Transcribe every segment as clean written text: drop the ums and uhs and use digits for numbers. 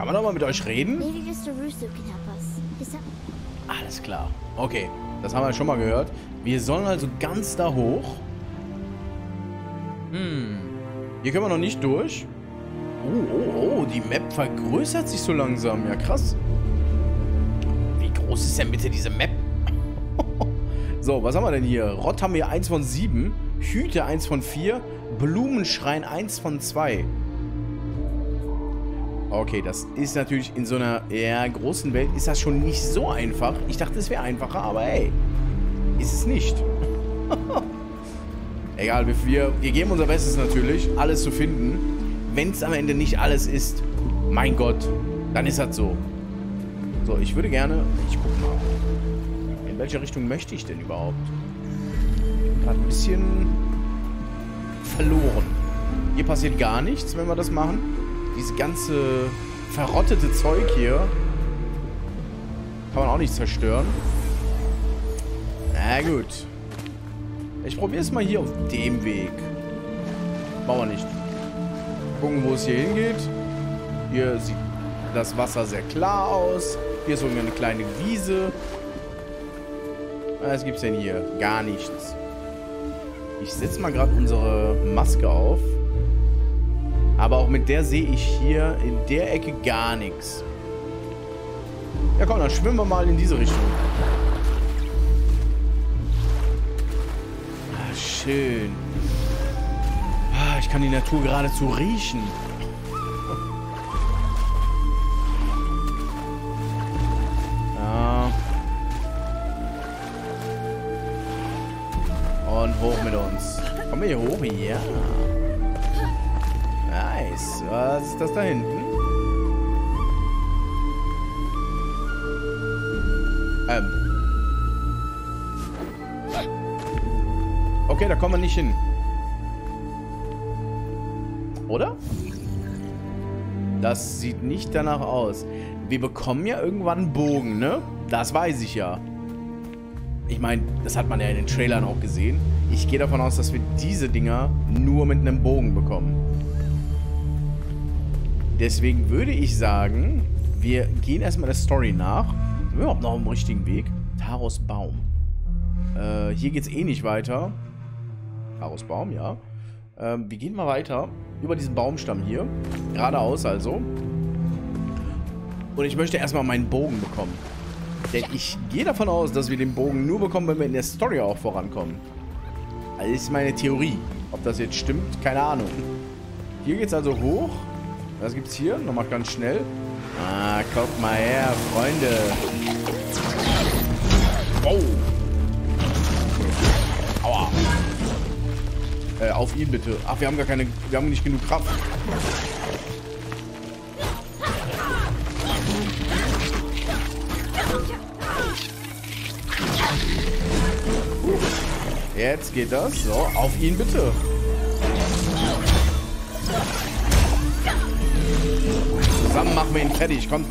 Kann man doch mal mit euch reden? Maybe just a rooster can help us. Is that... Alles klar. Okay, das haben wir schon mal gehört. Wir sollen also ganz da hoch. Hier können wir noch nicht durch. Oh, die Map vergrößert sich so langsam. Ja, krass. Wie groß ist denn bitte diese Map? So, was haben wir denn hier? Rott haben wir 1 von 7. Hüte 1 von 4. Blumenschrein 1 von 2. Okay, das ist natürlich in so einer großen Welt ist das schon nicht so einfach. Ich dachte, es wäre einfacher, aber hey, ist es nicht. Egal, wir geben unser Bestes natürlich, alles zu finden. Wenn es am Ende nicht alles ist, mein Gott, dann ist das so. So, ich würde gerne... Ich guck mal. In welche Richtung möchte ich denn überhaupt? Ich bin gerade ein bisschen verloren. Hier passiert gar nichts, wenn wir das machen. Dieses ganze verrottete Zeug hier kann man auch nicht zerstören. Na gut. Ich probiere es mal hier auf dem Weg. Machen wir nicht. Gucken, wo es hier hingeht. Hier sieht das Wasser sehr klar aus. Hier ist irgendeine kleine Wiese. Was gibt's denn hier? Gar nichts. Ich setze mal gerade unsere Maske auf. Aber auch mit der sehe ich hier in der Ecke gar nichts. Ja komm, dann schwimmen wir mal in diese Richtung. Ah, schön. Ah, ich kann die Natur geradezu riechen. Ja. Und hoch mit uns. Kommen wir hier hoch? Ja. Nice. Was ist das da hinten? Okay, da kommen wir nicht hin. Oder? Das sieht nicht danach aus. Wir bekommen ja irgendwann einen Bogen, ne? Das weiß ich ja. Ich meine, das hat man ja in den Trailern auch gesehen. Ich gehe davon aus, dass wir diese Dinger nur mit einem Bogen bekommen. Deswegen würde ich sagen, wir gehen erstmal der Story nach. Sind wir überhaupt noch am richtigen Weg? Taros Baum. Hier geht es eh nicht weiter. Taros Baum, ja. Wir gehen mal weiter über diesen Baumstamm hier. Geradeaus also. Und ich möchte erstmal meinen Bogen bekommen. Denn ich gehe davon aus, dass wir den Bogen nur bekommen, wenn wir in der Story auch vorankommen. Also das ist meine Theorie. Ob das jetzt stimmt, keine Ahnung. Hier geht es also hoch. Was gibt's hier? Nochmal ganz schnell. Ah, guck mal her, Freunde. Oh. Aua. Auf ihn bitte. Ach, wir haben wir haben nicht genug Kraft. Jetzt geht das. So, auf ihn bitte. Zusammen machen wir ihn fertig, komm.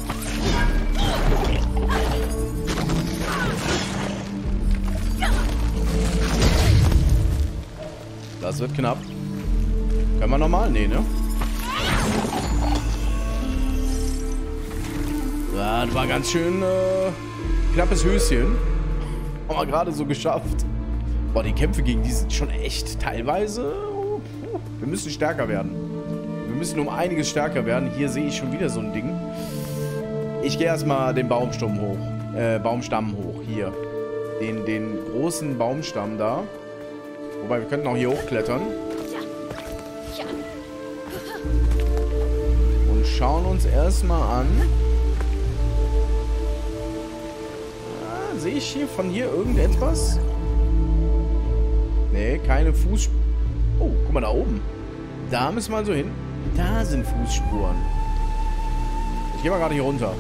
Das wird knapp. Können wir nochmal? Nee, ne? Ja, das war ganz schön knappes Höschen. Haben wir gerade so geschafft. Boah, die Kämpfe gegen die sind schon echt teilweise... Wir müssen stärker werden. Wir müssen um einiges stärker werden. Hier sehe ich schon wieder so ein Ding. Ich gehe erstmal den Baumstamm hoch. Baumstamm hoch. Hier. Den großen Baumstamm da. Wobei, wir könnten auch hier hochklettern. Und schauen uns erstmal an. Sehe ich hier von hier irgendetwas? Nee, keine Fußspuren. Oh, guck mal da oben. Da müssen wir also hin. Da sind Fußspuren. Ich gehe mal gerade hier runter.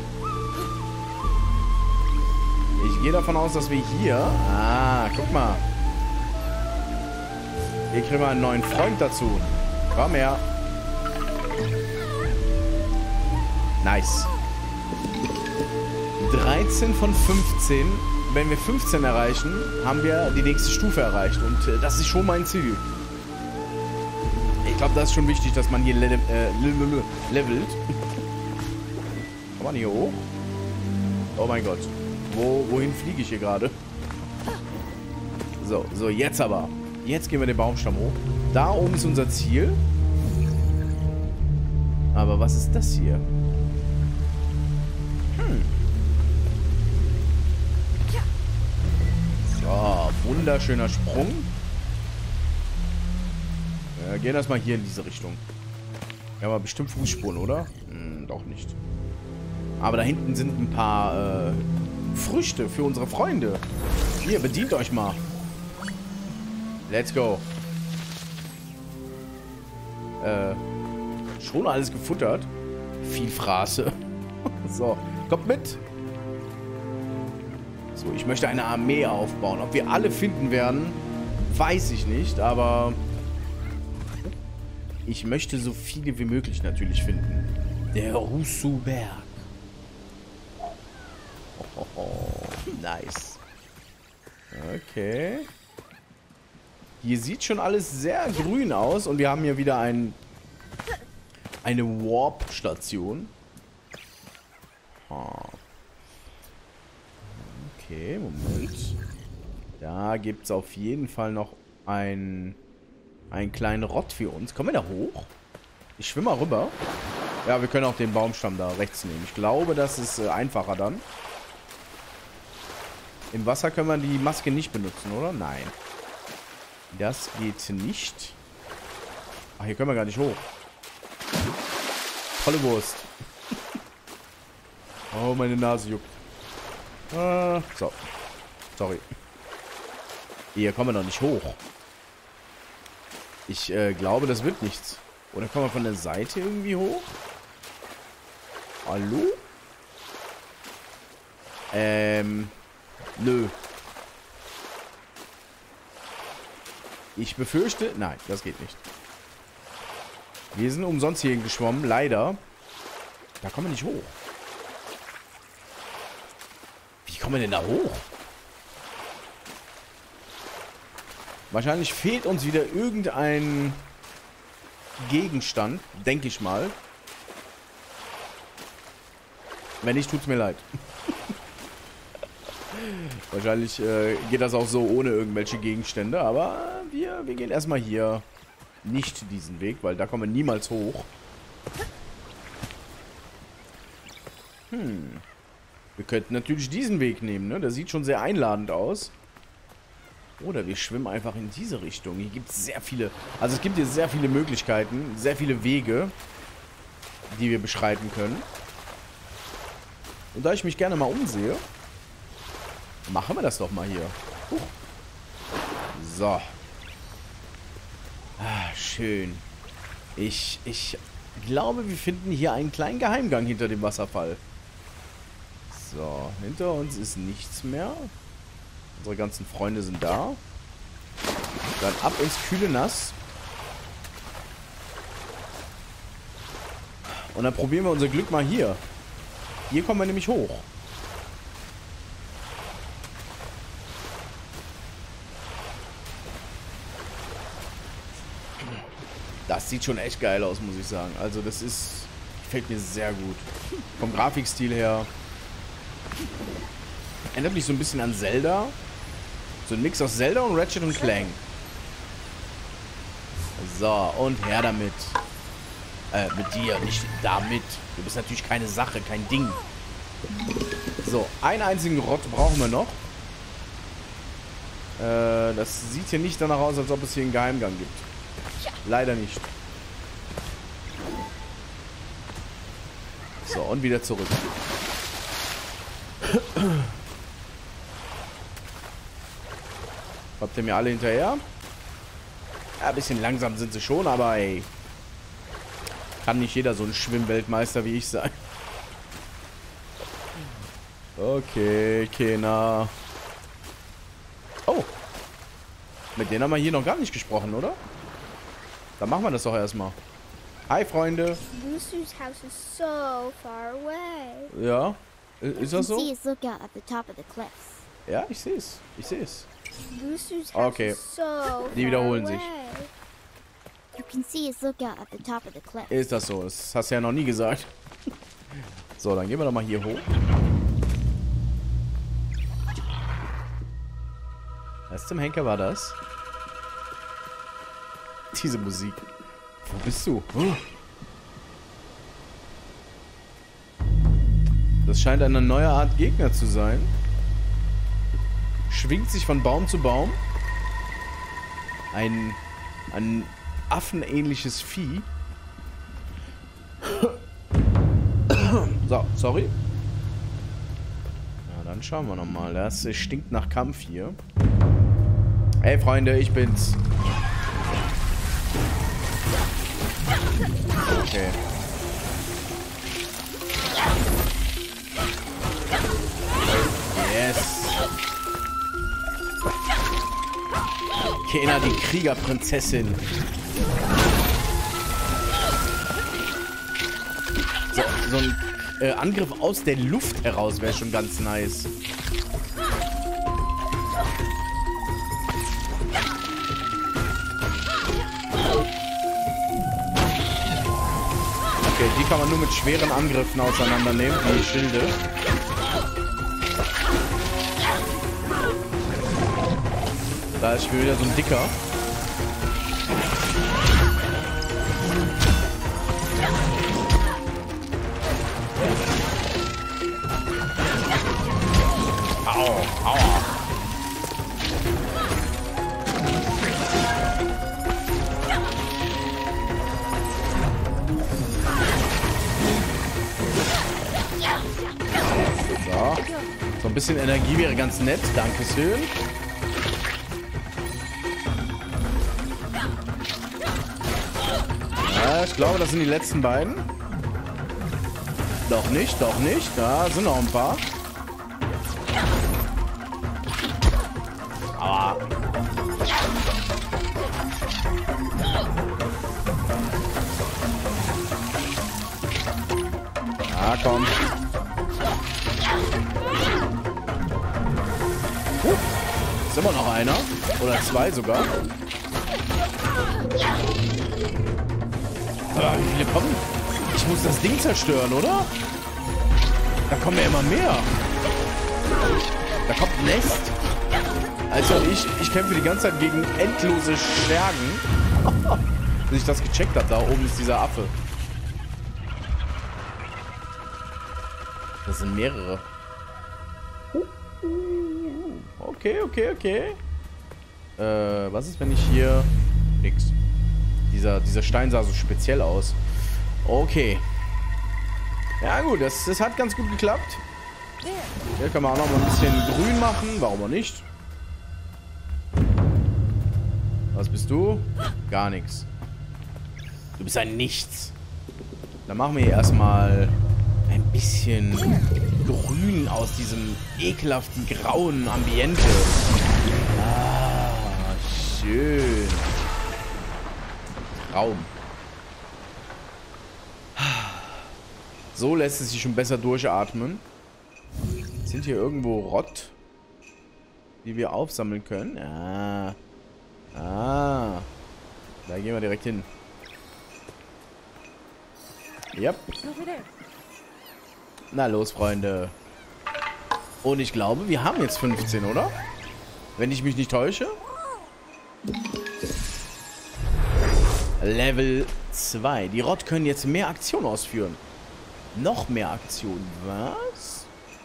Ich gehe davon aus, dass wir hier... Ah, guck mal. Hier kriegen wir einen neuen Freund dazu. Komm her. Nice. 13 von 15. Wenn wir 15 erreichen, haben wir die nächste Stufe erreicht. Und das ist schon mein Ziel. Ich glaube, das ist schon wichtig, dass man hier levelt. Kann man hier hoch? Oh mein Gott. Wohin fliege ich hier gerade? So, jetzt aber. Jetzt gehen wir den Baumstamm hoch. Da oben ist unser Ziel. Aber was ist das hier? So, wunderschöner Sprung. Ja, gehen erstmal hier in diese Richtung. Ja, aber bestimmt Fußspuren, oder? Doch nicht. Aber da hinten sind ein paar Früchte für unsere Freunde. Hier, bedient euch mal. Let's go. Schon alles gefuttert. Viel Fraße. So, kommt mit. So, ich möchte eine Armee aufbauen. Ob wir alle finden werden, weiß ich nicht, aber ich möchte so viele wie möglich natürlich finden. Der Russu-Berg. Nice. Okay. Hier sieht schon alles sehr grün aus und wir haben hier wieder eine Warp-Station. Okay, Moment. Da gibt es auf jeden Fall noch einen kleinen Rott für uns. Kommen wir da hoch? Ich schwimme mal rüber. Ja, wir können auch den Baumstamm da rechts nehmen. Ich glaube, das ist einfacher dann. Im Wasser können wir die Maske nicht benutzen, oder? Nein. Das geht nicht. Ach, hier können wir gar nicht hoch. Tolle Wurst. Oh, meine Nase juckt. So. Sorry. Hier kommen wir noch nicht hoch. Ich glaube, das wird nichts. Oder kommen wir von der Seite irgendwie hoch? Hallo? Nö. Ich befürchte... Nein, das geht nicht. Wir sind umsonst hier geschwommen, leider. Da kommen wir nicht hoch. Wie kommen wir denn da hoch? Wahrscheinlich fehlt uns wieder irgendein Gegenstand, denke ich mal. Wenn nicht, tut's mir leid. Wahrscheinlich geht das auch so ohne irgendwelche Gegenstände, aber wir gehen erstmal hier nicht diesen Weg, weil da kommen wir niemals hoch. Wir könnten natürlich diesen Weg nehmen, ne? Der sieht schon sehr einladend aus. Oder wir schwimmen einfach in diese Richtung. Hier gibt es sehr viele... Also es gibt hier sehr viele Möglichkeiten, sehr viele Wege, die wir beschreiten können. Und da ich mich gerne mal umsehe, machen wir das doch mal hier. So. Ah, schön. Ich glaube, wir finden hier einen kleinen Geheimgang hinter dem Wasserfall. So, hinter uns ist nichts mehr. Unsere ganzen Freunde sind da. Dann ab ins kühle Nass. Und dann probieren wir unser Glück mal hier. Hier kommen wir nämlich hoch. Das sieht schon echt geil aus, muss ich sagen. Also das ist... Gefällt mir sehr gut. Vom Grafikstil her. Erinnert mich so ein bisschen an Zelda. So ein Mix aus Zelda und Ratchet und Clank. So, und her damit. Mit dir, nicht damit. Du bist natürlich keine Sache, kein Ding. So, einen einzigen Rott brauchen wir noch. Das sieht hier nicht danach aus, als ob es hier einen Geheimgang gibt. Leider nicht. So, und wieder zurück. Habt ihr mir alle hinterher? Ja, ein bisschen langsam sind sie schon, aber ey. Kann nicht jeder so ein Schwimmweltmeister wie ich sein. Okay, Kena. Oh. Mit denen haben wir hier noch gar nicht gesprochen, oder? Dann machen wir das doch erstmal. Hi, Freunde. Lucy's house is so far away. Ja. Ist das so? You can see his lookout at the top of the cliffs. Ja, ich sehe es. Ich sehe es. Lucy's house Okay. is so Die wiederholen far sich. away. You can see his lookout at the top of the cliffs. Ist das so? Das hast du ja noch nie gesagt. So, dann gehen wir doch mal hier hoch. Was zum Henker war das? Diese Musik. Wo bist du? Das scheint eine neue Art Gegner zu sein. Schwingt sich von Baum zu Baum. Ein affenähnliches Vieh. So, sorry. Ja, dann schauen wir nochmal. Das stinkt nach Kampf hier. Hey, Freunde, ich bin's. Okay. Yes. Kena, die Kriegerprinzessin. So ein Angriff aus der Luft heraus wäre schon ganz nice. Okay, die kann man nur mit schweren Angriffen auseinandernehmen, die Schilde. Da ist wieder so ein dicker. Au, aua. So ein bisschen Energie wäre ganz nett. Dankeschön. Ja, ich glaube, das sind die letzten beiden. Doch nicht, doch nicht. Da sind noch ein paar. Aua. Ah, komm. Ist immer noch einer. Oder zwei sogar. Aber wie viele kommen? Ich muss das Ding zerstören, oder? Da kommen ja immer mehr. Da kommt ein Nest. Also ich kämpfe die ganze Zeit gegen endlose Schergen. Bis ich das gecheckt habe. Da oben ist dieser Affe. Das sind mehrere. Okay, okay, okay. Was ist, wenn ich hier... Nix. Dieser Stein sah so speziell aus. Okay. Ja gut, das hat ganz gut geklappt. Hier kann man auch noch mal ein bisschen grün machen. Warum auch nicht? Was bist du? Gar nichts. Du bist ein Nichts. Dann machen wir hier erstmal ein bisschen grün aus diesem ekelhaften grauen Ambiente. Ah, schön. Traum. So lässt es sich schon besser durchatmen. Sind hier irgendwo Rott, die wir aufsammeln können? Ah. Ah. Da gehen wir direkt hin. Yep. Na los, Freunde. Und ich glaube, wir haben jetzt 15, oder? Wenn ich mich nicht täusche. Level 2. Die Rott können jetzt mehr Aktionen ausführen. Noch mehr Aktionen. Was?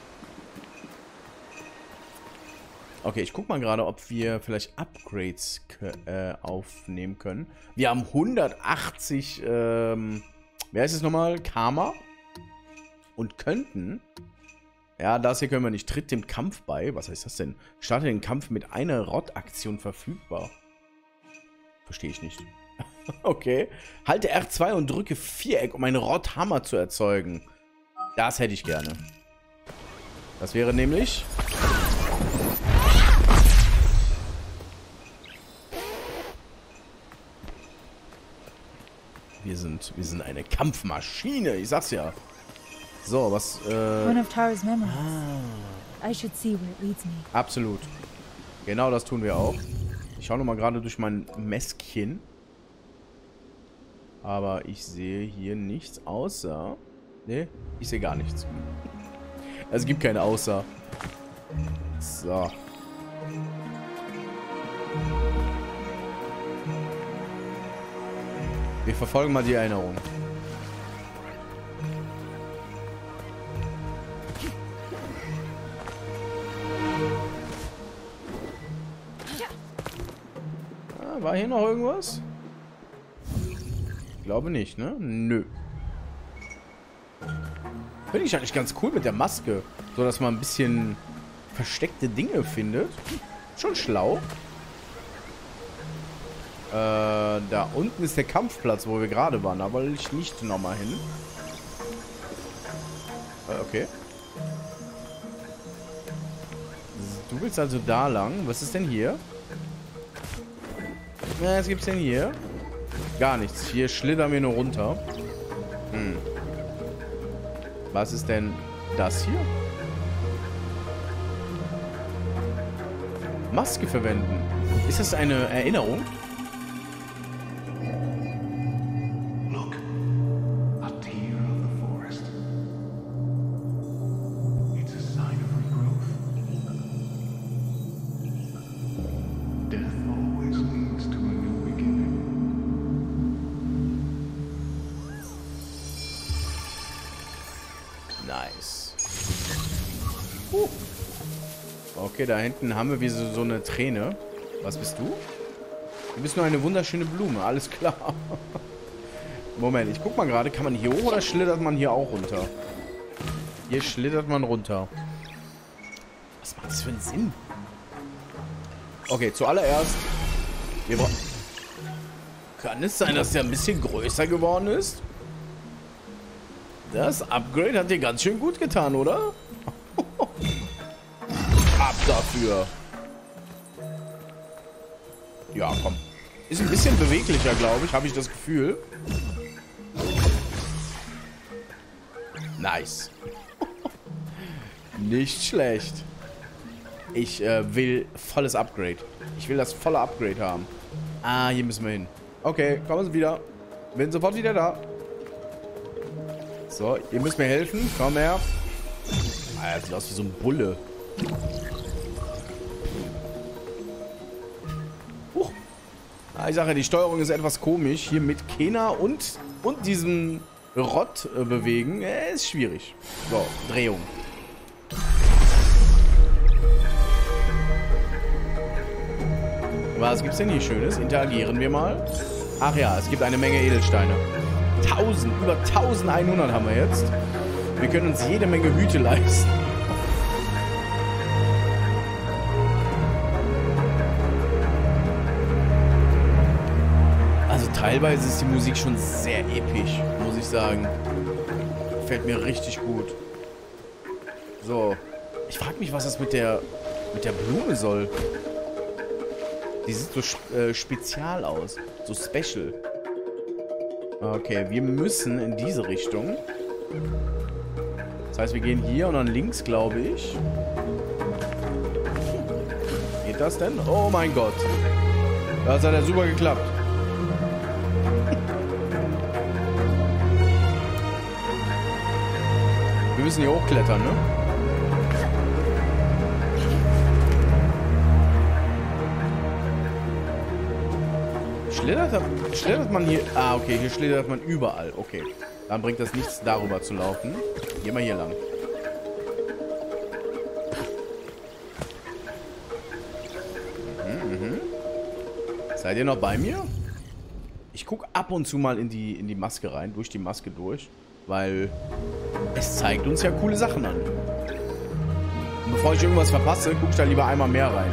Okay, ich guck mal gerade, ob wir vielleicht Upgrades aufnehmen können. Wir haben 180, wer ist es nochmal? Karma. Und könnten... Ja, das hier können wir nicht. Tritt dem Kampf bei. Was heißt das denn? Starte den Kampf mit einer Rott-Aktion verfügbar. Verstehe ich nicht. Okay. Halte R2 und drücke Viereck, um einen Rott-Hammer zu erzeugen. Das hätte ich gerne. Das wäre nämlich... Wir sind eine Kampfmaschine. Ich sag's ja. So, was, One of Tara's memories. I should see where it leads me. Absolut. Genau das tun wir auch. Ich schaue nochmal gerade durch mein Mäskchen. Aber ich sehe hier nichts außer Nee, ich sehe gar nichts. Also es gibt keine Außer. So. Wir verfolgen mal die Erinnerung. Ah, war hier noch irgendwas? Ich glaube nicht, ne? Nö. Finde ich eigentlich ganz cool mit der Maske. So, dass man ein bisschen versteckte Dinge findet. Schon schlau. Da unten ist der Kampfplatz, wo wir gerade waren. Da wollte ich nicht nochmal hin. Okay. Du willst also da lang. Was ist denn hier? Was gibt's denn hier? Gar nichts. Hier schlittern wir nur runter. Hm. Was ist denn das hier? Maske verwenden. Ist das eine Erinnerung? Look, a tear of the forest. It's a sign of regrowth. Death always leads to a new beginning. Nice. Okay, da hinten haben wir wie so eine Träne. Was bist du? Du bist nur eine wunderschöne Blume, alles klar. Moment, ich guck mal gerade, kann man hier hoch oder schlittert man hier auch runter? Hier schlittert man runter. Was macht das für einen Sinn? Okay, zuallererst. Kann es sein, dass der ein bisschen größer geworden ist? Das Upgrade hat dir ganz schön gut getan, oder? Ab dafür. Ja, komm. Ist ein bisschen beweglicher, glaube ich. Habe ich das Gefühl. Nice. Nicht schlecht. Ich will volles Upgrade. Ich will das volle Upgrade haben. Ah, hier müssen wir hin. Okay, kommen Sie wieder. Bin sofort wieder da. So, ihr müsst mir helfen. Komm her. Ah, das sieht aus wie so ein Bulle. Ich sage, die Steuerung ist etwas komisch. Hier mit Kena und diesem Rott bewegen. Ist schwierig. So, Drehung. Was gibt's denn hier Schönes? Interagieren wir mal. Ach ja, es gibt eine Menge Edelsteine. Über 1100 haben wir jetzt. Wir können uns jede Menge Hüte leisten. Also teilweise ist die Musik schon sehr episch, muss ich sagen. Gefällt mir richtig gut. So. Ich frage mich, was das mit der Blume soll. Die sieht so spezial aus. So special. Okay, wir müssen in diese Richtung. Das heißt, wir gehen hier und dann links, glaube ich. Geht das denn? Oh mein Gott. Das hat ja super geklappt. Wir müssen hier hochklettern, ne? Schlittert man hier... Ah, okay, hier schlittert man überall. Okay, dann bringt das nichts, darüber zu laufen. Gehen wir hier lang. Seid ihr noch bei mir? Ich gucke ab und zu mal in die Maske rein, durch die Maske durch, weil es zeigt uns ja coole Sachen an. Und bevor ich irgendwas verpasse, gucke ich da lieber einmal mehr rein.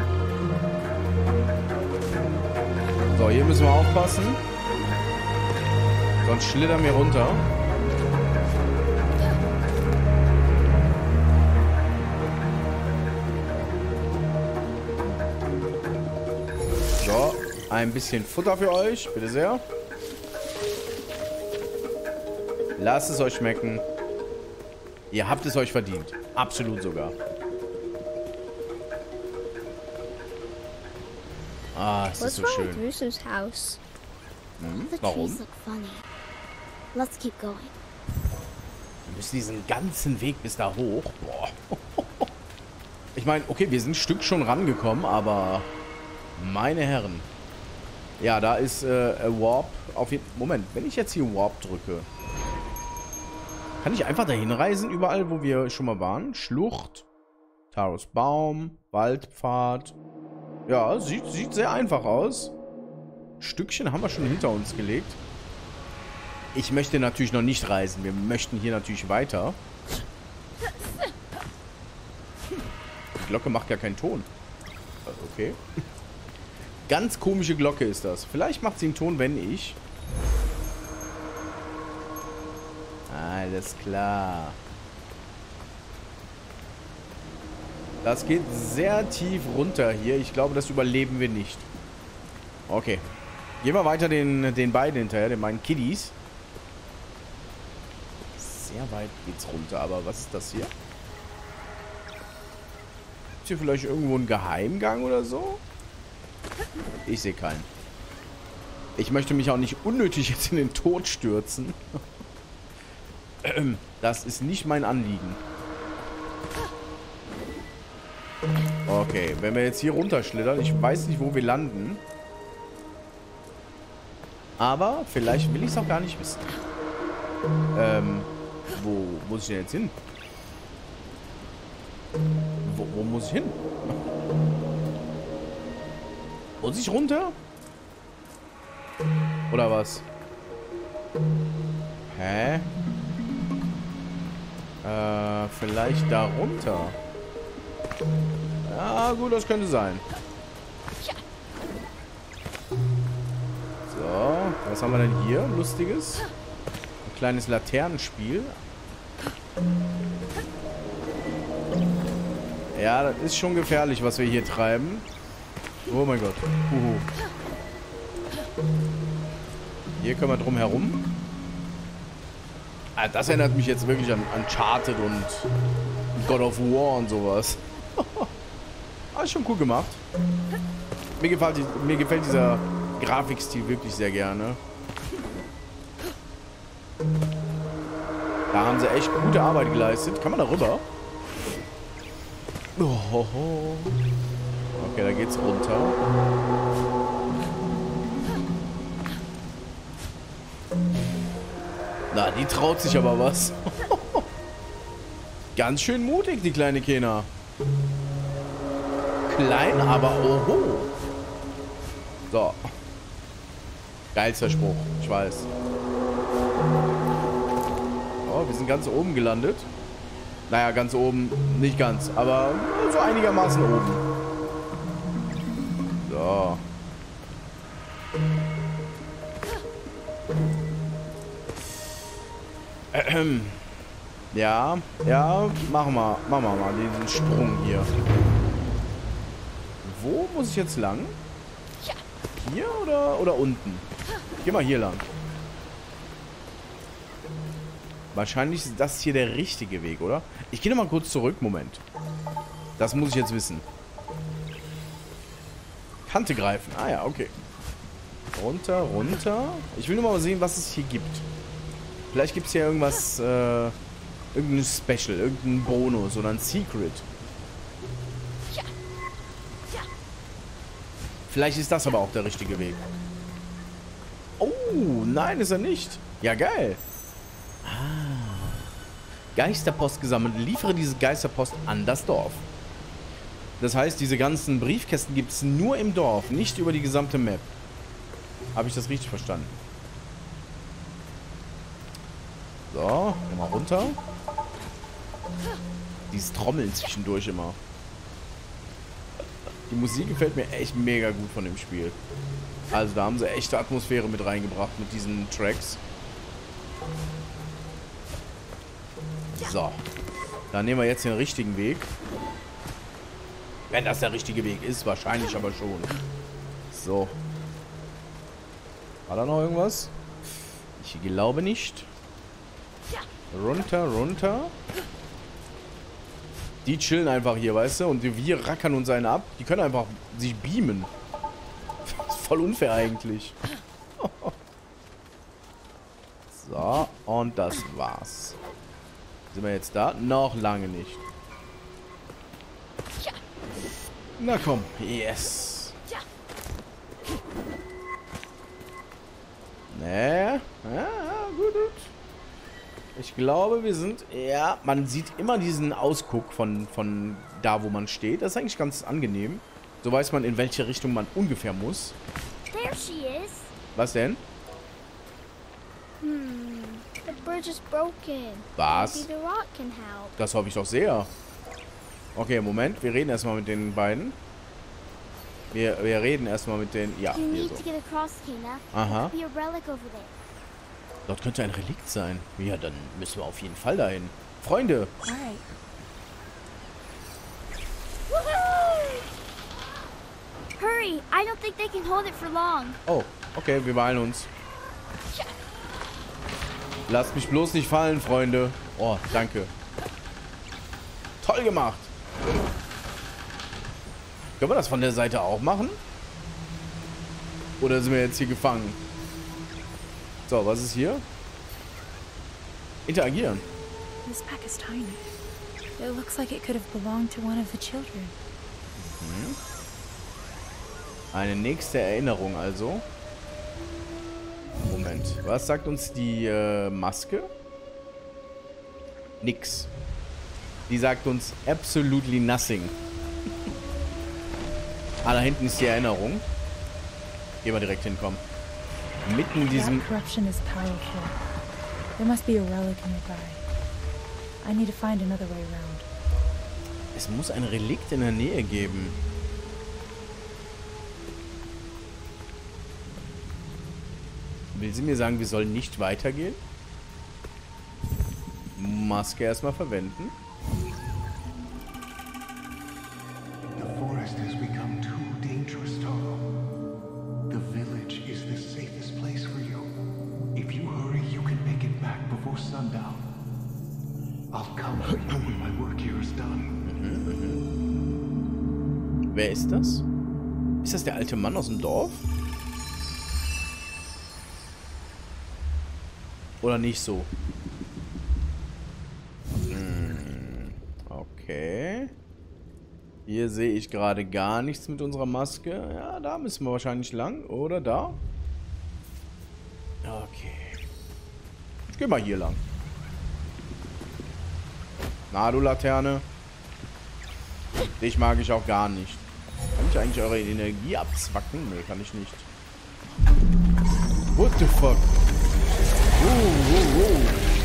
So, hier müssen wir aufpassen. Sonst schlittern wir runter. So, ein bisschen Futter für euch. Bitte sehr. Lasst es euch schmecken. Ihr habt es euch verdient. Absolut sogar. Ah, es ist so schön. What's wrong with Russo's house? Hm? The Warum? trees look funny. Let's keep going. Wir müssen diesen ganzen Weg bis da hoch. Boah. Ich meine, okay, wir sind ein Stück schon rangekommen, aber meine Herren. Ja, da ist Warp auf jeden Fall. Moment, wenn ich jetzt hier Warp drücke, kann ich einfach dahin reisen, überall, wo wir schon mal waren? Schlucht, Taros Baum, Waldpfad. Ja, sieht sehr einfach aus. Stückchen haben wir schon hinter uns gelegt. Ich möchte natürlich noch nicht reisen. Wir möchten hier natürlich weiter. Die Glocke macht gar keinen Ton. Okay. Ganz komische Glocke ist das. Vielleicht macht sie einen Ton, wenn ich... Alles klar. Das geht sehr tief runter hier. Ich glaube, das überleben wir nicht. Okay. Gehen wir weiter den beiden hinterher, den meinen Kiddies. Sehr weit geht's runter, aber was ist das hier? Ist hier vielleicht irgendwo ein Geheimgang oder so? Ich sehe keinen. Ich möchte mich auch nicht unnötig jetzt in den Tod stürzen. Das ist nicht mein Anliegen. Okay, wenn wir jetzt hier runterschlittern, ich weiß nicht, wo wir landen. Aber vielleicht will ich es auch gar nicht wissen. Wo muss ich denn jetzt hin? Wo muss ich hin? Muss ich runter? Oder was? Hä? Vielleicht da runter. Ja, gut, das könnte sein. So, was haben wir denn hier? Lustiges. Ein kleines Laternenspiel. Ja, das ist schon gefährlich, was wir hier treiben. Oh mein Gott. Hier können wir drum herum. Ah, das erinnert mich jetzt wirklich an Uncharted und God of War und sowas. Ah, ist schon cool gemacht. Mir gefällt dieser Grafikstil wirklich sehr gerne. Da haben sie echt gute Arbeit geleistet. Kann man da rüber? Oh. Okay, da geht's runter. Na, die traut sich aber was. Ganz schön mutig, die kleine Kena. Klein, aber oho. So. Geilster Spruch, ich weiß. Oh, wir sind ganz oben gelandet. Naja, ganz oben, nicht ganz, aber so einigermaßen oben. So. Ja, machen wir mal diesen Sprung hier. Wo muss ich jetzt lang? Hier oder unten? Geh mal hier lang. Wahrscheinlich ist das hier der richtige Weg, oder? Ich gehe nochmal kurz zurück. Moment. Das muss ich jetzt wissen. Kante greifen. Ah ja, okay. Runter, runter. Ich will nur mal sehen, was es hier gibt. Vielleicht gibt es hier irgendwas, irgendein Special, irgendein Bonus oder ein Secret. Vielleicht ist das aber auch der richtige Weg. Oh, nein, ist er nicht. Ja, geil. Geisterpost gesammelt. Liefere diese Geisterpost an das Dorf. Das heißt, diese ganzen Briefkästen gibt es nur im Dorf, nicht über die gesamte Map. Habe ich das richtig verstanden? So, mal runter. Dieses Trommeln zwischendurch immer. Die Musik gefällt mir echt mega gut von dem Spiel. Also da haben sie echte Atmosphäre mit reingebracht mit diesen Tracks. So. Dann nehmen wir jetzt den richtigen Weg. Wenn das der richtige Weg ist, wahrscheinlich aber schon. So. War da noch irgendwas? Ich glaube nicht. Runter, runter. Die chillen einfach hier, weißt du? Und wir rackern uns einen ab. Die können einfach sich beamen. Das ist voll unfair eigentlich. So, und das war's. Sind wir jetzt da? Noch lange nicht. Na komm. Yes. Ne. Ja, gut. Ich glaube, wir sind... Ja, man sieht immer diesen Ausguck von da, wo man steht. Das ist eigentlich ganz angenehm. So weiß man, in welche Richtung man ungefähr muss. There she is. Was denn? The bridge is broken. Was? Maybe the rock can help. Das hoffe ich doch sehr. Okay, Moment. Wir reden erstmal mit den beiden. Wir reden erstmal mit den... Ja, You hier need so. to get across, Kena. Aha. There could be a relic over there. Dort könnte ein Relikt sein. Ja, dann müssen wir auf jeden Fall dahin. Freunde. Alright. Hurry! I don't think they can hold it for long. Oh, okay, wir beeilen uns. Lasst mich bloß nicht fallen, Freunde. Oh, danke. Toll gemacht. Können wir das von der Seite auch machen? Oder sind wir jetzt hier gefangen? So, was ist hier? Interagieren. This pack is tiny. It looks like it could have belonged to one of the children. Eine nächste Erinnerung also. Moment. Was sagt uns die Maske? Nix. Die sagt uns absolutely nothing. Ah, da hinten ist die Erinnerung. Gehen wir direkt hinkommen. Mitten in diesem... That corruption is powerful. There must be a relic nearby. I need to find another way around. Es muss ein Relikt in der Nähe geben. Will sie mir sagen, wir sollen nicht weitergehen? Maske erstmal verwenden. The forest has become too dangerous, Taro. The village is the safest place for you. If you hurry, you can make it back before sundown. I'll come for you when my work here is done. Wer ist das? Ist das der alte Mann aus dem Dorf? Oder nicht so? Okay. Hier sehe ich gerade gar nichts mit unserer Maske. Ja, da müssen wir wahrscheinlich lang. Oder da? Okay. Ich gehe mal hier lang. Na, du Laterne. Dich mag ich auch gar nicht. Kann ich eigentlich eure Energie abzwacken? Nee, kann ich nicht. What the fuck? Wow.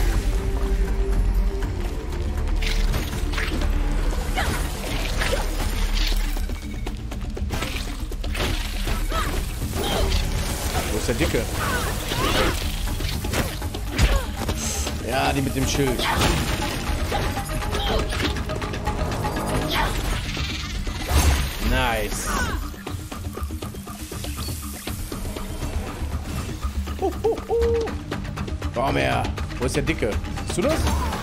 Wo ist der Dicke? Ja, die mit dem Schild. Nice. Komm her. Wo ist der Dicke? Bist du das?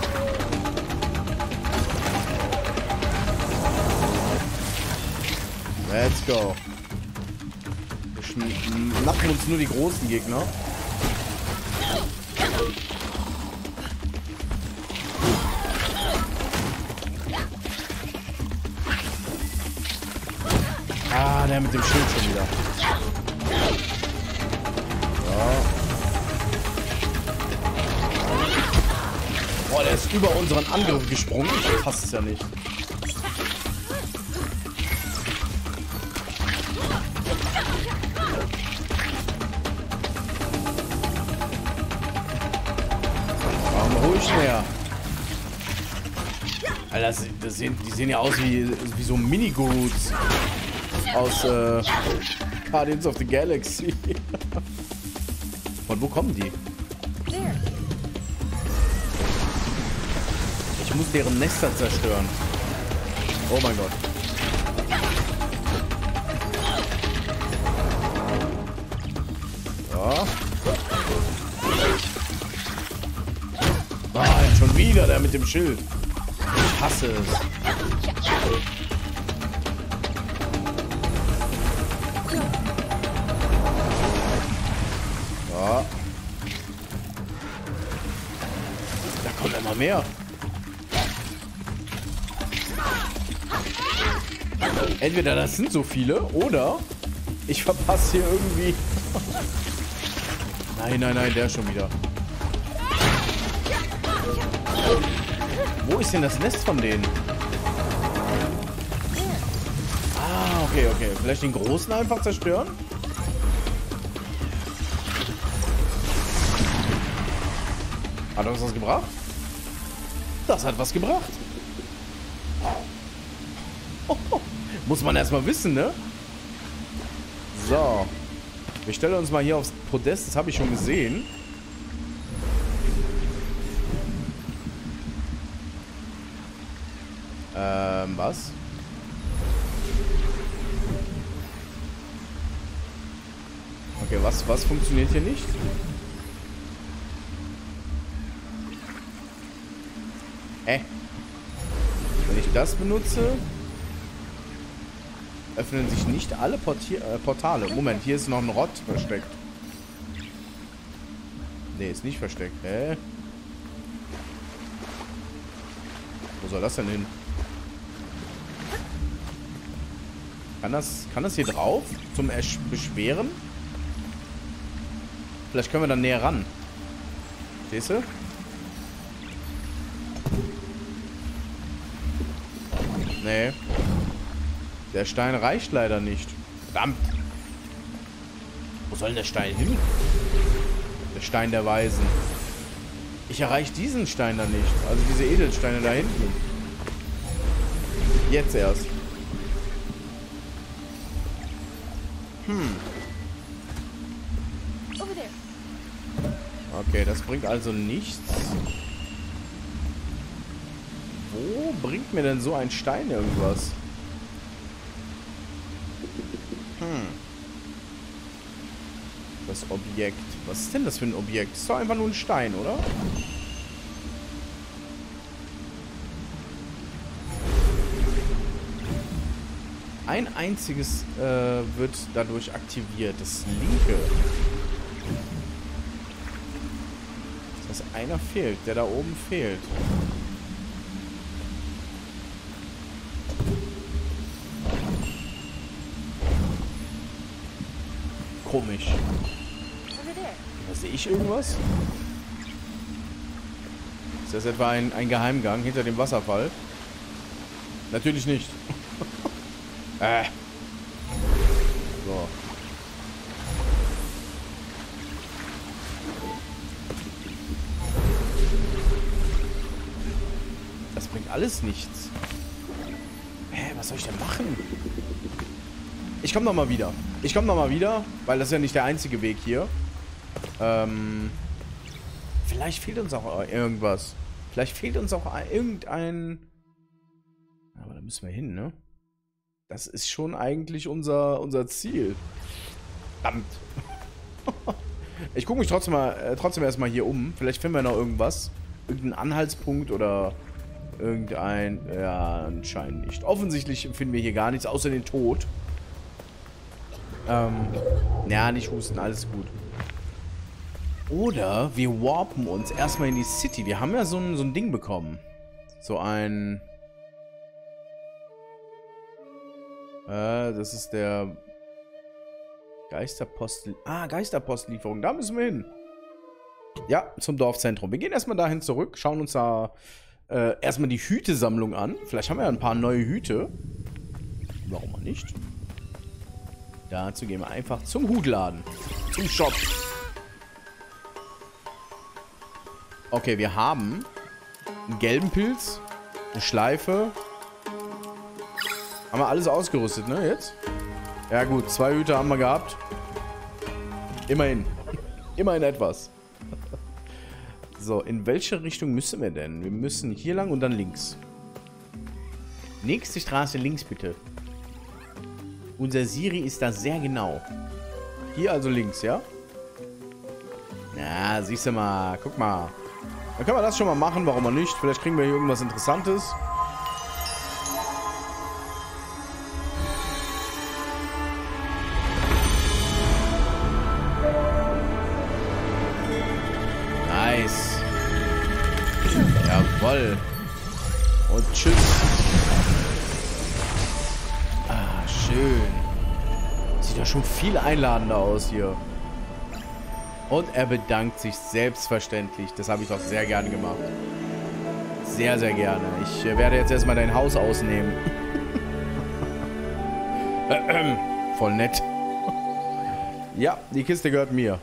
Let's go. Wir schnappen uns nur die großen Gegner. Ah, der mit dem Schild schon wieder. So. Boah, der ist über unseren Angriff gesprungen. Das passt ja nicht. Warum ruhig näher? Alter, die sehen ja aus wie so Mini-Gurus aus Guardians of the Galaxy. Von wo kommen die? Ich muss deren Nester zerstören. Oh mein Gott. So. Nein, schon wieder der mit dem Schild. Ich hasse es. So. Da kommt immer mehr. Entweder das sind so viele, oder ich verpasse hier irgendwie... Nein, nein, nein, der schon wieder. Wo ist denn das Nest von denen? Ah, okay, okay. Vielleicht den großen einfach zerstören? Hat das was gebracht? Das hat was gebracht. Muss man erstmal wissen, ne? So. Wir stellen uns mal hier aufs Podest. Das habe ich schon gesehen. Was? Okay, was funktioniert hier nicht? Wenn ich das benutze, öffnen sich nicht alle Portale. Moment, hier ist noch ein Rott versteckt. Nee, ist nicht versteckt. Hä? Wo soll das denn hin? Kann das hier drauf? Zum Beschweren? Vielleicht können wir dann näher ran. Stehst du? Nee. Der Stein reicht leider nicht. Verdammt. Wo soll denn der Stein hin? Der Stein der Weisen. Ich erreiche diesen Stein da nicht. Also diese Edelsteine da hinten. Jetzt erst. Okay, das bringt also nichts. Wo bringt mir denn so ein Stein irgendwas? Das Objekt. Was ist denn das für ein Objekt? Das ist doch einfach nur ein Stein, oder? Ein einziges wird dadurch aktiviert. Das linke. Das heißt, einer fehlt. Der da oben fehlt. Komisch. Sehe ich irgendwas? Ist das etwa ein Geheimgang hinter dem Wasserfall? Natürlich nicht. So. Das bringt alles nichts. Was soll ich denn machen? Ich komme nochmal wieder. Weil das ist ja nicht der einzige Weg hier. Vielleicht fehlt uns auch irgendwas. Vielleicht fehlt uns auch irgendein... Aber da müssen wir hin, ne? Das ist schon eigentlich unser Ziel. Verdammt. Ich gucke mich trotzdem erstmal hier um. Vielleicht finden wir noch irgendwas. Irgendeinen Anhaltspunkt oder irgendein... Ja, anscheinend nicht. Offensichtlich finden wir hier gar nichts, außer den Tod. Ja, nicht husten, alles gut. Oder wir warpen uns erstmal in die City. Wir haben ja so ein Ding bekommen. So ein... das ist der... Geisterpost... Ah, Geisterpostlieferung. Da müssen wir hin. Ja, zum Dorfzentrum. Wir gehen erstmal dahin zurück. Schauen uns da erstmal die Hütesammlung an. Vielleicht haben wir ja ein paar neue Hüte. Warum auch nicht? Dazu gehen wir einfach zum Hutladen. Zum Shop. Okay, wir haben einen gelben Pilz, eine Schleife. Haben wir alles ausgerüstet, ne, jetzt? Ja gut, 2 Hüte haben wir gehabt. Immerhin. Immerhin etwas. So, in welche Richtung müssen wir denn? Wir müssen hier lang und dann links. Nächste Straße links, bitte. Unser Siri ist da sehr genau. Hier also links, ja? Ja, siehst du mal. Guck mal. Dann können wir das schon mal machen. Warum auch nicht? Vielleicht kriegen wir hier irgendwas Interessantes. Nice. Jawohl. Und tschüss. schön. Sieht ja schon viel einladender aus hier. Und er bedankt sich selbstverständlich. Das habe ich doch sehr gerne gemacht. Sehr, sehr gerne. Ich werde jetzt erstmal dein Haus ausnehmen. Voll nett. Ja, die Kiste gehört mir.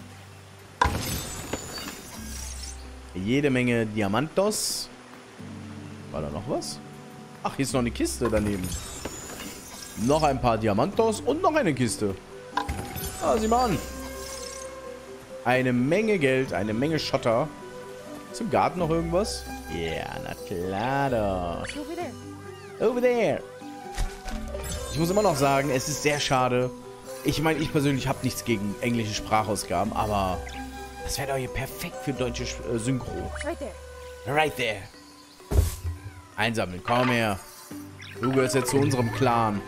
Jede Menge Diamantos. War da noch was? Ach, hier ist noch eine Kiste daneben. Noch ein paar Diamantos und noch eine Kiste. Ah, sieh mal an. Eine Menge Geld, eine Menge Schotter. Ist im Garten noch irgendwas? Ja, yeah, na klar doch. Over there. Over there. Ich muss immer noch sagen, es ist sehr schade. Ich meine, ich persönlich habe nichts gegen englische Sprachausgaben, aber das wäre doch hier perfekt für deutsche Synchro. Right there. Right there. Einsammeln, komm her. Du gehörst jetzt zu unserem Clan.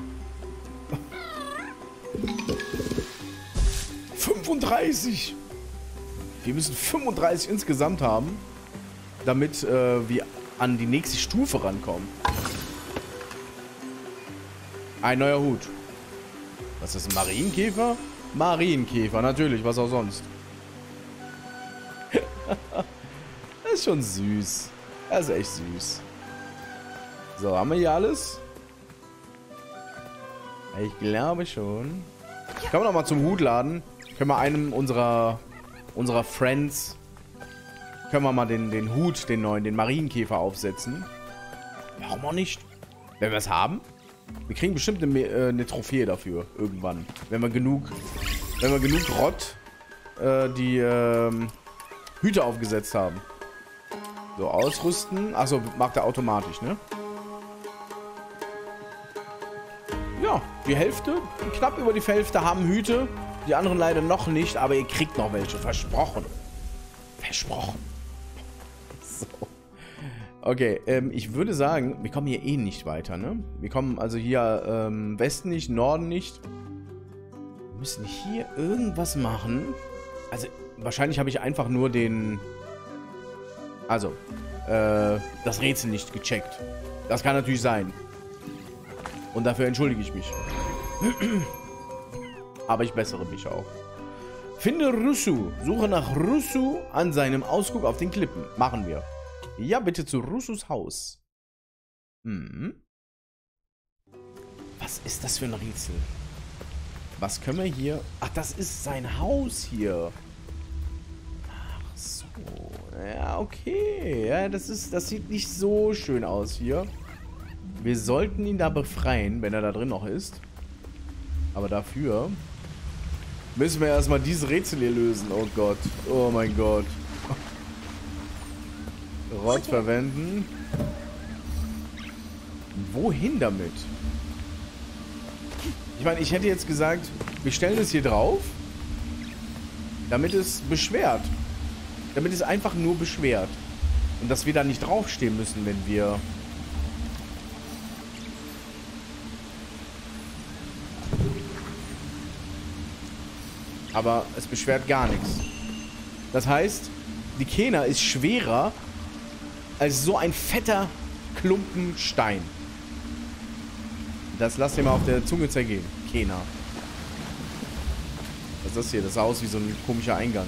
35. Wir müssen 35 insgesamt haben, damit wir an die nächste Stufe rankommen. Ein neuer Hut. Was ist ein Marienkäfer? Marienkäfer, natürlich, was auch sonst. Das ist schon süß. Das ist echt süß. So, haben wir hier alles? Ich glaube schon. Kommen wir noch mal zum Hutladen. Können wir einem unserer Friends, können wir mal den Hut, den neuen, den Marienkäfer aufsetzen. Warum auch nicht? Wenn wir es haben. Wir kriegen bestimmt eine Trophäe dafür, irgendwann. Wenn wir genug Rott die Hüte aufgesetzt haben. So, ausrüsten. Achso, macht er automatisch, ne? Ja, die Hälfte, knapp über die Hälfte haben Hüte. Die anderen leider noch nicht, aber ihr kriegt noch welche. Versprochen. Versprochen. So. Okay, ich würde sagen, wir kommen hier eh nicht weiter, ne? Wir kommen also hier Westen nicht, Norden nicht. Wir müssen hier irgendwas machen. Also, wahrscheinlich habe ich einfach nur den... Also, das Rätsel nicht gecheckt. Das kann natürlich sein. Und dafür entschuldige ich mich. Aber ich bessere mich auch. Finde Russu. Suche nach Russu an seinem Ausguck auf den Klippen. Machen wir. Ja, bitte zu Russus Haus. Hm. Was ist das für ein Rätsel? Was können wir hier... Ach, das ist sein Haus hier. Ach so. Ja, okay. Ja, das sieht nicht so schön aus hier. Wir sollten ihn da befreien, wenn er da drin noch ist. Aber dafür müssen wir erstmal diese Rätsel hier lösen. Oh Gott. Oh mein Gott. Rott verwenden. Wohin damit? Ich meine, ich hätte jetzt gesagt, wir stellen es hier drauf, damit es beschwert. Damit es einfach nur beschwert. Und dass wir da nicht draufstehen müssen, wenn wir... Aber es beschwert gar nichts. Das heißt, die Kena ist schwerer als so ein fetter Klumpen Stein. Das lasst ihr mal auf der Zunge zergehen. Kena. Was ist das hier? Das sah aus wie so ein komischer Eingang.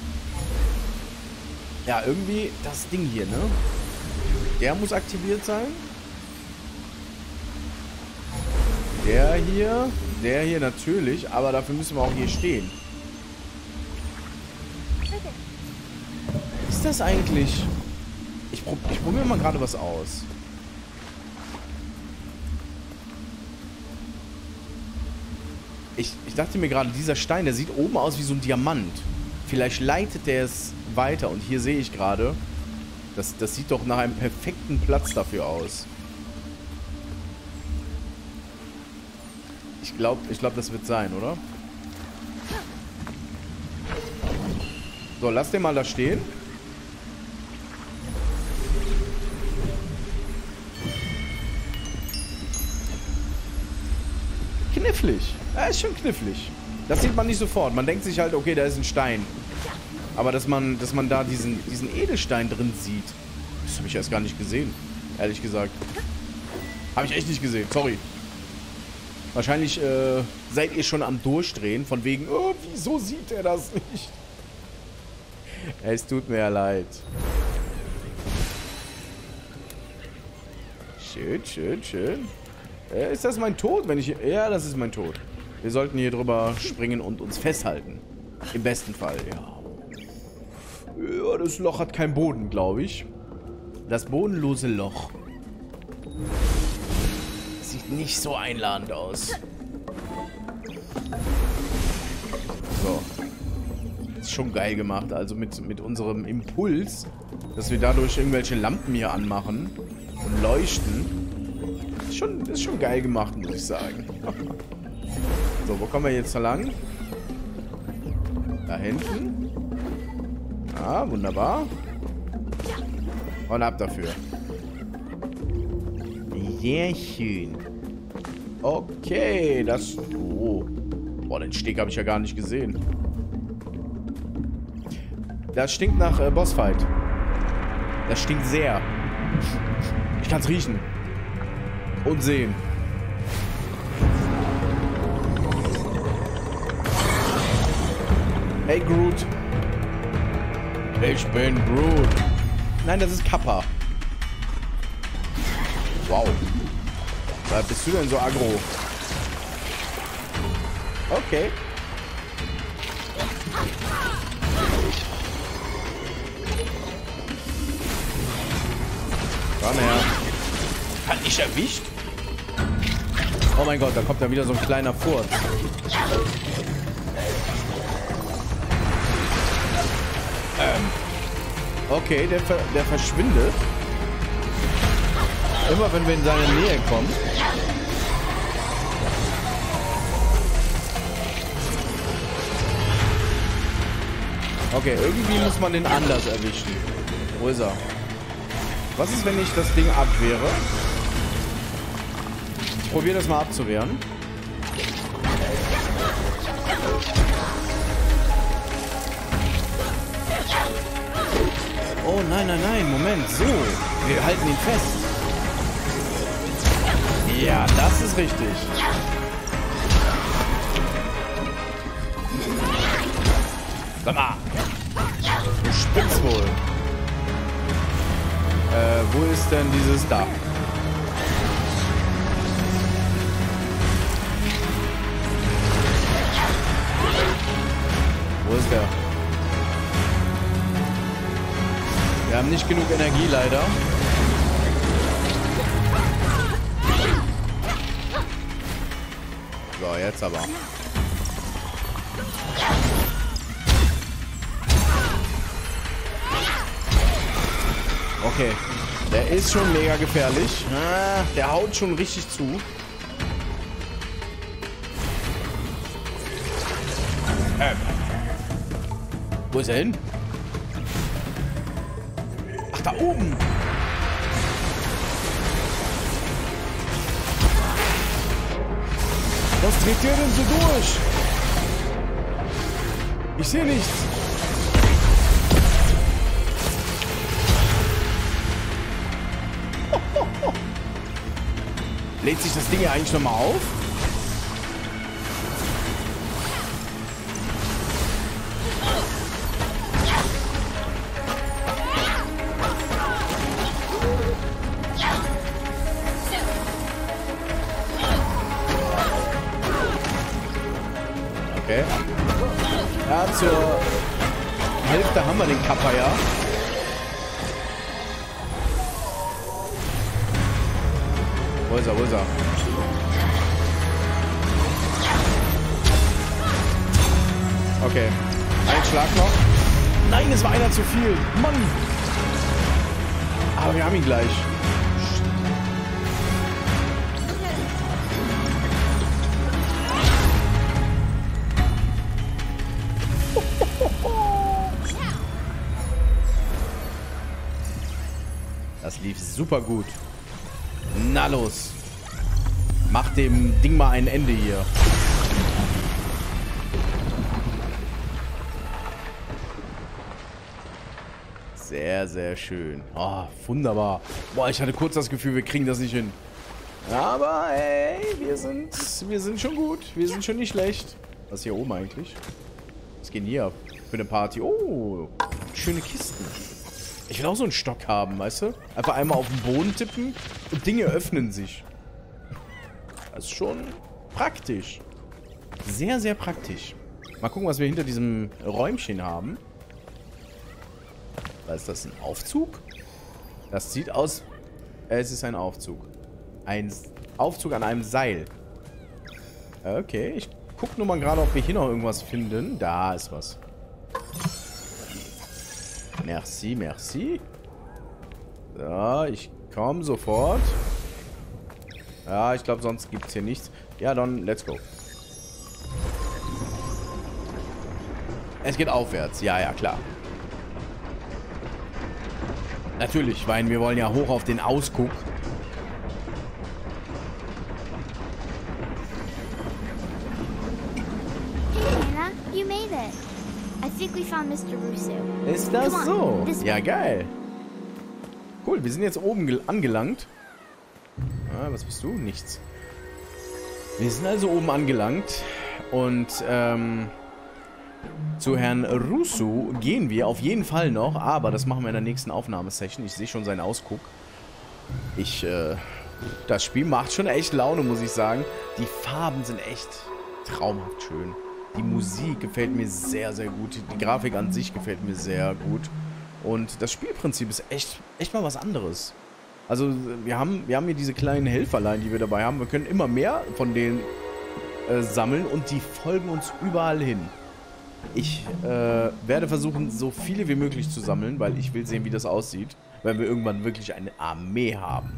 Ja, irgendwie das Ding hier, ne? Der muss aktiviert sein. Der hier natürlich, aber dafür müssen wir auch hier stehen. Ist das eigentlich... Ich probiere mal gerade was aus. Ich dachte mir gerade, dieser Stein, der sieht oben aus wie so ein Diamant. Vielleicht leitet der es weiter. Und hier sehe ich gerade, das sieht doch nach einem perfekten Platz dafür aus. Ich glaube, das wird sein, oder? So, lass den mal da stehen. Knifflig. Ja, ist schon knifflig. Das sieht man nicht sofort. Man denkt sich halt, okay, da ist ein Stein. Aber dass man da diesen Edelstein drin sieht, das habe ich erst gar nicht gesehen. Ehrlich gesagt. Habe ich echt nicht gesehen. Sorry. Wahrscheinlich seid ihr schon am Durchdrehen, von wegen, oh, wieso sieht er das nicht? Es tut mir ja leid. Schön, schön, schön. Ist das mein Tod, wenn ich... Ja, das ist mein Tod. Wir sollten hier drüber springen und uns festhalten. Im besten Fall, ja. Ja, das Loch hat keinen Boden, glaube ich. Das bodenlose Loch. Sieht nicht so einladend aus. So. Ist schon geil gemacht. Also mit unserem Impuls, dass wir dadurch irgendwelche Lampen hier anmachen und leuchten. Ist schon geil gemacht, muss ich sagen. So, wo kommen wir jetzt da lang? Da hinten. Ah, wunderbar. Und ab dafür. Sehr schön. Okay, das... Oh. Boah, den Steg habe ich ja gar nicht gesehen. Das stinkt nach Bossfight. Das stinkt sehr. Ich kann es riechen. Und sehen. Hey Groot. Ich bin Groot. Nein, das ist Kappa. Wow. Da bist du denn so aggro? Okay. Komm her. Hat nicht erwischt? Oh mein Gott, da kommt dann wieder so ein kleiner Furz. Okay, der verschwindet. Immer wenn wir in seine Nähe kommen. Okay, irgendwie muss man den anders erwischen. Wo ist er? Was ist, wenn ich das Ding abwehre? Ich probiere das mal abzuwehren. Oh nein, nein, nein, Moment, so. Wir halten ihn fest. Ja, das ist richtig. Sag mal. Du spinnst wohl. Wo ist denn dieses Dach? Wo ist der? Wir haben nicht genug Energie, leider. So, jetzt aber. Okay. Der ist schon mega gefährlich. Ah, der haut schon richtig zu. Wo ist er hin? Ach, da oben. Was dreht der denn so durch? Ich sehe nichts. Lädt sich das Ding ja eigentlich nochmal auf? Okay. Ja, zur Hälfte haben wir den Kappa, ja. Wo ist er, wo ist er? Okay. Ein Schlag noch. Nein, es war einer zu viel. Mann. Aber wir haben ihn gleich. Das lief super gut. Na los. Mach dem Ding mal ein Ende hier. Sehr, sehr schön. Oh, wunderbar. Boah, ich hatte kurz das Gefühl, wir kriegen das nicht hin. Aber ey, wir sind schon gut. Wir sind schon nicht schlecht. Was ist hier oben eigentlich? Was geht denn hier ab? Für eine Party. Oh, schöne Kisten. Ich will auch so einen Stock haben, weißt du? Einfach einmal auf den Boden tippen und Dinge öffnen sich. Das ist schon praktisch. Sehr, sehr praktisch. Mal gucken, was wir hinter diesem Räumchen haben. Was ist das? Ein Aufzug? Das sieht aus... Es ist ein Aufzug. Ein Aufzug an einem Seil. Okay, ich gucke nur mal gerade, ob wir hier noch irgendwas finden. Da ist was. Merci, merci. So, ich komme sofort. Ja, ich glaube, sonst gibt es hier nichts. Ja, dann, let's go. Es geht aufwärts. Ja, ja, klar. Natürlich, weil wir wollen ja hoch auf den Ausguck. You made it. I think we found Mr. Russo. Ist das Come so? on, this Ja, way. geil. Cool, wir sind jetzt oben angelangt. Ah, was bist du? Nichts. Wir sind also oben angelangt. Und, zu Herrn Russo gehen wir auf jeden Fall noch. Aber das machen wir in der nächsten Aufnahmesession. Ich sehe schon seinen Ausguck. Das Spiel macht schon echt Laune, muss ich sagen. Die Farben sind echt traumhaft schön. Die Musik gefällt mir sehr, sehr gut. Die Grafik an sich gefällt mir sehr gut. Und das Spielprinzip ist echt mal was anderes. Also wir haben hier diese kleinen Helferlein, die wir dabei haben. Wir können immer mehr von denen sammeln und die folgen uns überall hin. Ich werde versuchen, so viele wie möglich zu sammeln, weil ich will sehen, wie das aussieht, wenn wir irgendwann wirklich eine Armee haben.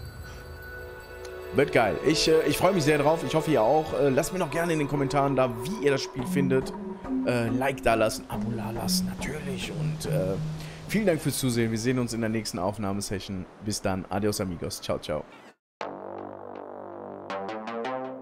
Wird geil. Ich freue mich sehr drauf. Ich hoffe, ihr auch. Lasst mir noch gerne in den Kommentaren da, wie ihr das Spiel findet. Like da lassen, Abo da lassen, natürlich. Und vielen Dank fürs Zusehen. Wir sehen uns in der nächsten Aufnahmesession. Bis dann. Adios, amigos. Ciao, ciao.